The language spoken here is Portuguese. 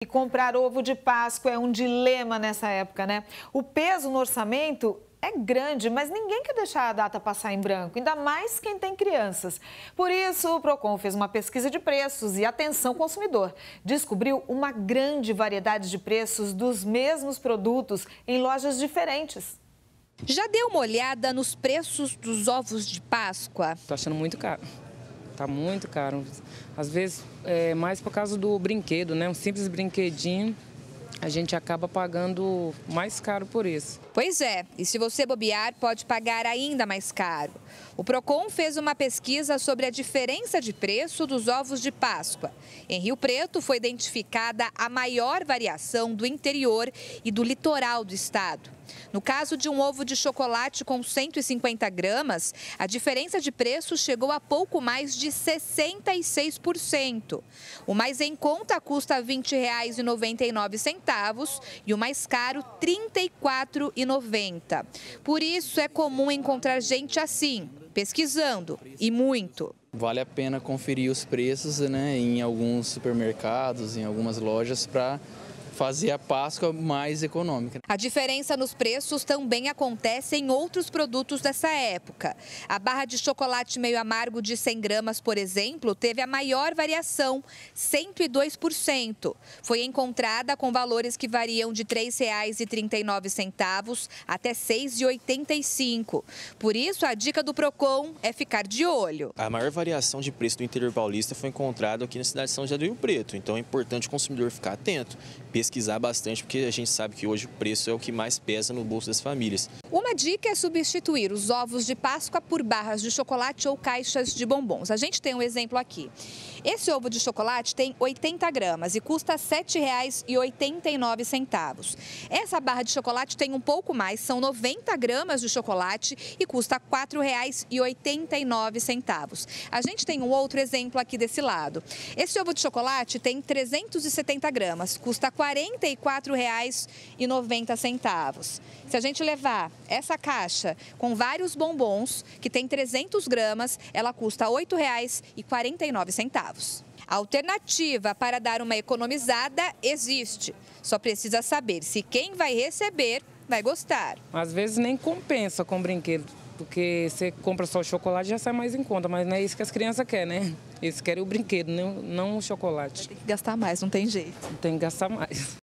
E comprar ovo de Páscoa é um dilema nessa época, né? O peso no orçamento é grande, mas ninguém quer deixar a data passar em branco, ainda mais quem tem crianças. Por isso, o Procon fez uma pesquisa de preços e atenção consumidor. Descobriu uma grande variedade de preços dos mesmos produtos em lojas diferentes. Já deu uma olhada nos preços dos ovos de Páscoa? Tô achando muito caro. Tá muito caro. Às vezes é mais por causa do brinquedo, né? Um simples brinquedinho, a gente acaba pagando mais caro por isso. Pois é, e se você bobear, pode pagar ainda mais caro. O Procon fez uma pesquisa sobre a diferença de preço dos ovos de Páscoa. Em Rio Preto foi identificada a maior variação do interior e do litoral do estado. No caso de um ovo de chocolate com 150 gramas, a diferença de preço chegou a pouco mais de 66%. O mais em conta custa R$ 20,99 e o mais caro R$ 34,90. Por isso é comum encontrar gente assim, pesquisando, e muito. Vale a pena conferir os preços, né, em alguns supermercados, em algumas lojas, para fazer a Páscoa mais econômica. A diferença nos preços também acontece em outros produtos dessa época. A barra de chocolate meio amargo de 100 gramas, por exemplo, teve a maior variação, 102%. Foi encontrada com valores que variam de R$ 3,39 até R$ 6,85. Por isso, a dica do Procon é ficar de olho. A maior variação de preço do interior paulista foi encontrada aqui na cidade de São José do Rio Preto. Então é importante o consumidor ficar atento, pesquisar bastante, porque a gente sabe que hoje o preço é o que mais pesa no bolso das famílias. Uma dica é substituir os ovos de Páscoa por barras de chocolate ou caixas de bombons. A gente tem um exemplo aqui. Esse ovo de chocolate tem 80 gramas e custa R$ 7,89. Essa barra de chocolate tem um pouco mais, são 90 gramas de chocolate e custa R$ 4,89. A gente tem um outro exemplo aqui desse lado. Esse ovo de chocolate tem 370 gramas, custa R$ 44,90. Se a gente levar essa caixa com vários bombons, que tem 300 gramas, ela custa R$ 8,49. A alternativa para dar uma economizada existe. Só precisa saber se quem vai receber vai gostar. Às vezes nem compensa com brinquedo, porque você compra só o chocolate e já sai mais em conta, mas não é isso que as crianças querem, né? Eles querem o brinquedo, não o chocolate. Tem que gastar mais, não tem jeito. Tem que gastar mais.